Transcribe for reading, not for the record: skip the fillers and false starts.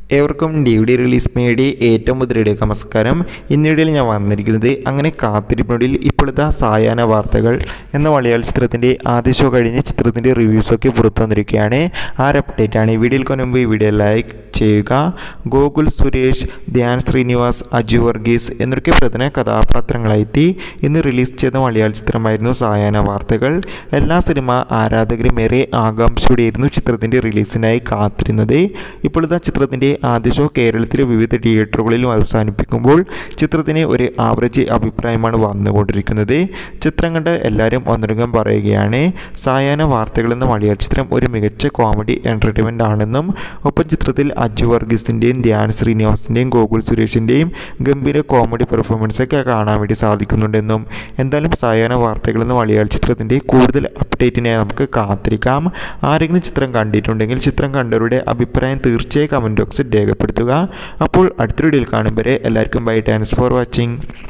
ഏവർക്കും DVD release മേടി ഏറ്റവും മുതലെടുക്കുക നമസ്കാരം. ഇന്നിടയിൽ ഞാൻ വന്നിരിക്കുന്നത് അങ്ങനെ കാത്തിരിപ്പിനൊടിയിൽ ഇപ്പോഴത്തെ സായാഹ്ന വാർത്തകൾ എന്ന മലയാള ചിത്രത്തിൻ്റെ ആദ്യ ഷോ കഴിഞ്ഞ് ചിത്രത്തിൻ്റെ റിവ്യൂസൊക്കെ പുറത്തു വന്നിരിക്കുകയാണ്. ആ ഒരു അപ്ഡേറ്റാണ് ഈ വീഡിയോയിൽ മുൻപ് ഈ വീഡിയോ ലൈക്ക് ചെയ്യുക. ഗോകുൽ സുരേഷ്, ധ്യാൻ ശ്രീനിവാസ്, അജു വർഗീസ് എന്നൊക്കെ പ്രധാന കഥാപാത്രങ്ങളായി ഇന്ന് റിലീസ് ചെയ്ത മലയാള ചിത്രമായിരുന്നു സായാഹ്ന വാർത്തകൾ. എല്ലാ സിനിമ ആരാധകരും ഏറെ ആകാംക്ഷയോടെയായിരുന്നു ചിത്രത്തിൻ്റെ റിലീസിനായി കാത്തിരുന്നത്. ഇപ്പോഴത്തെ ചിത്രത്തിൻ്റെ ആദ്യ ഷോ കേരളത്തിലെ വിവിധ തിയേറ്ററുകളിലും അവസാനിപ്പിക്കുമ്പോൾ ചിത്രത്തിന് ഒരു ആവറേജ് അഭിപ്രായമാണ് വന്നുകൊണ്ടിരിക്കുന്നത്. ചിത്രം കണ്ട് എല്ലാവരും ഒന്നടങ്കം പറയുകയാണ് സായാഹ്ന വാർത്തകൾ എന്ന മലയാള ചിത്രം ഒരു മികച്ച കോമഡി എൻ്റർടൈൻമെൻ്റ് ആണെന്നും ഒപ്പം ചിത്രത്തിൽ അജു വർഗീസിൻ്റെയും ധ്യാൻ ശ്രീനിവാസിൻ്റെയും ഗോകുൽ സുരേഷിൻ്റെയും ഗംഭീര കോമഡി പെർഫോമൻസൊക്കെ കാണാൻ വേണ്ടി സാധിക്കുന്നുണ്ടെന്നും എന്തായാലും സായാഹ്ന വാർത്തകൾ എന്ന മലയാള ചിത്രത്തിൻ്റെ കൂടുതൽ അപ്ഡേറ്റിനായി നമുക്ക് കാത്തിരിക്കാം. ആരെങ്കിലും ചിത്രം കണ്ടിട്ടുണ്ടെങ്കിൽ ചിത്രം കണ്ടവരുടെ അഭിപ്രായം തീർച്ചയായും കമൻറ്റ് ബോക്സിൽ രേഖപ്പെടുത്തുക. അപ്പോൾ അടുത്ത വീഡിയോയിൽ കാണും വരെ എല്ലാവർക്കും ബൈ. Thanks for watching.